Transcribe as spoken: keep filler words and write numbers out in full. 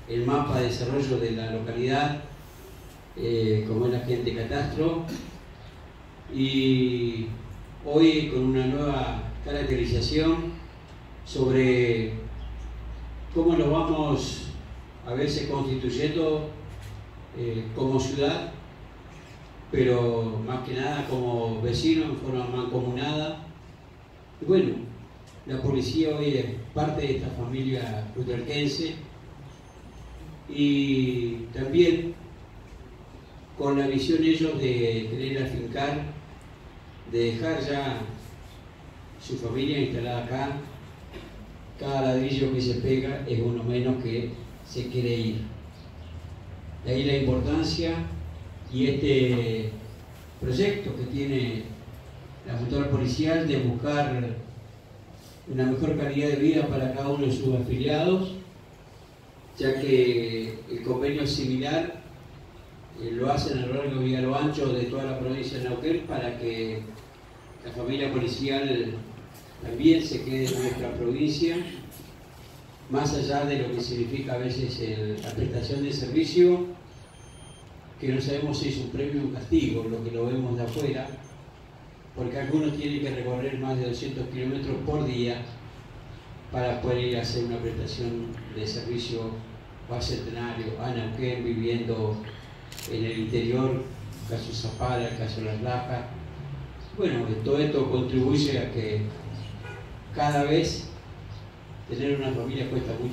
el mapa de desarrollo de la localidad, eh, como es la gente catastro, y hoy con una nueva caracterización sobre cómo nos vamos a verse constituyendo eh, como ciudad, pero más que nada como vecinos en forma mancomunada. Y bueno, la policía hoy es parte de esta familia utralquense, y también con la visión ellos de querer afincar, de dejar ya su familia instalada acá. Cada ladrillo que se pega es uno menos que se quiere ir. De ahí la importancia y este proyecto que tiene la Junta Policial de buscar una mejor calidad de vida para cada uno de sus afiliados, ya que el convenio es similar, eh, lo hacen a lo largo y a lo ancho de toda la provincia de Neuquén, para que la familia policial también se quede en nuestra provincia, más allá de lo que significa a veces el, la prestación de servicio, que no sabemos si es un premio o un castigo, lo que lo vemos de afuera, porque algunos tienen que recorrer más de doscientos kilómetros por día para poder ir a hacer una prestación de servicio o a Centenario, a Neuquén, viviendo en el interior, caso Zapala, caso Las Lajas. Bueno, todo esto contribuye a que cada vez tener una familia cuesta mucho.